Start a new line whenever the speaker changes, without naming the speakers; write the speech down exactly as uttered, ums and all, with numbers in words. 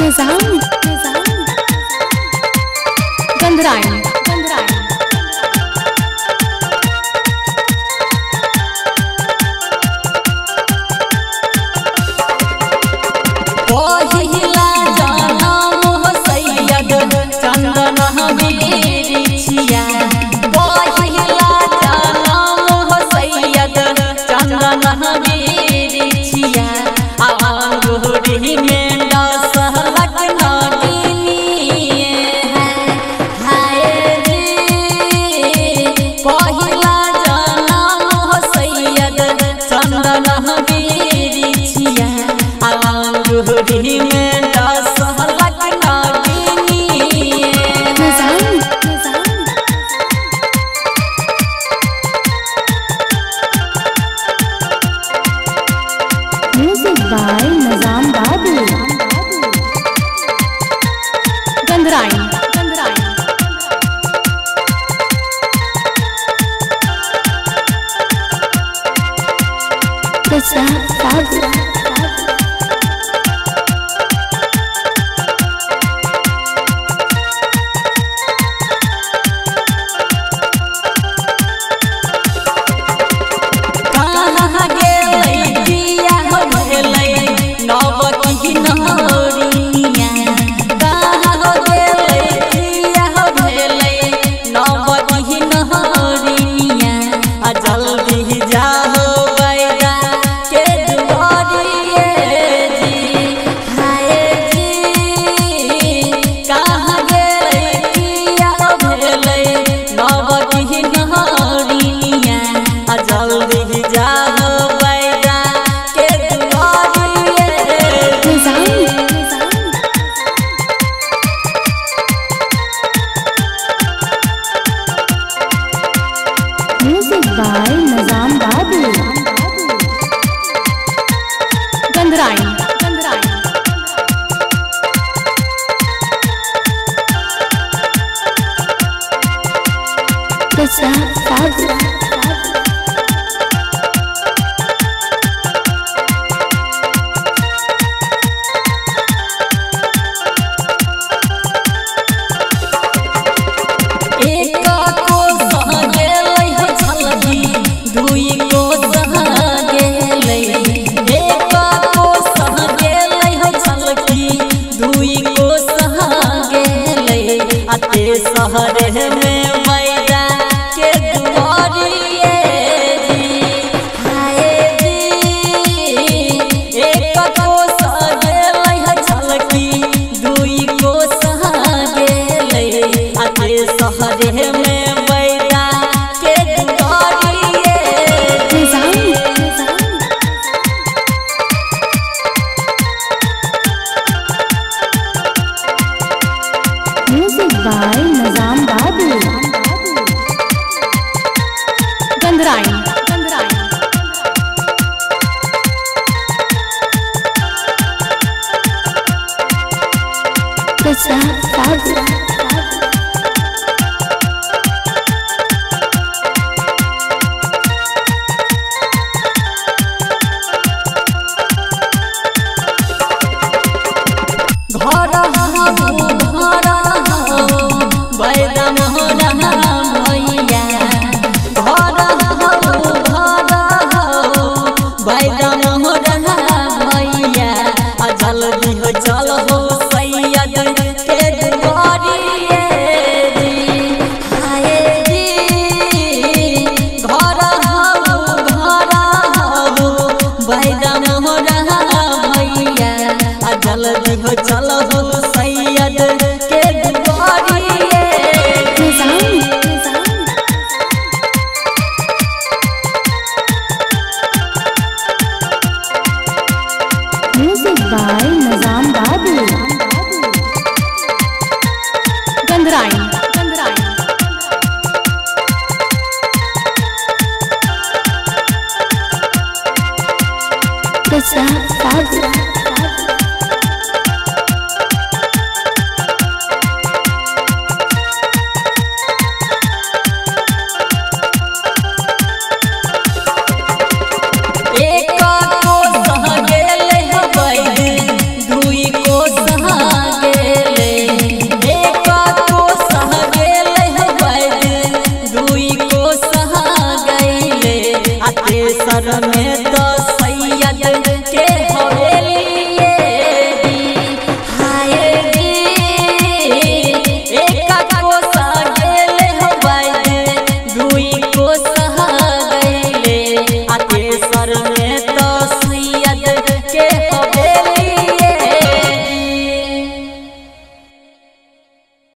निजाम निजाम गंधरायणी गंधरायणी
पहिला जनम हो सैयद चंदन बिरिछिया पहिला जनम हो सैयद चंदन बिरिछिया अंगूरी में दसलक नगिनिए हाय रे पहिला जनम हो सैयद चंदन बिरिछिया अंगूरी में दसलक नगिनिए
निजाम निजाम म्यूजिक बाय निजाम बाबू गंधरायणी गंधरायणी म्यूजिक बाय निजाम बाबू गंधरायणी गंधरायणी
शहर में मैदा के दुआरिए जी हाय जी एक को सगेलै है झलकी दुई को सगेलै आते शहर में मैदा के दुआरिए
निजाम निजाम म्यूजिक बाय निजाम बाबू गंधरायणी गंधरायणी
चल हो सैयद के दुआरिए जी हाय जी घर हो घर हो बैदा मोहरा भैया जल्दी हो चल हो सैयद के दुआरिए
निजाम निजाम म्यूजिक बाय निजाम बाबू गंधरायणी गंधरायणी
साथ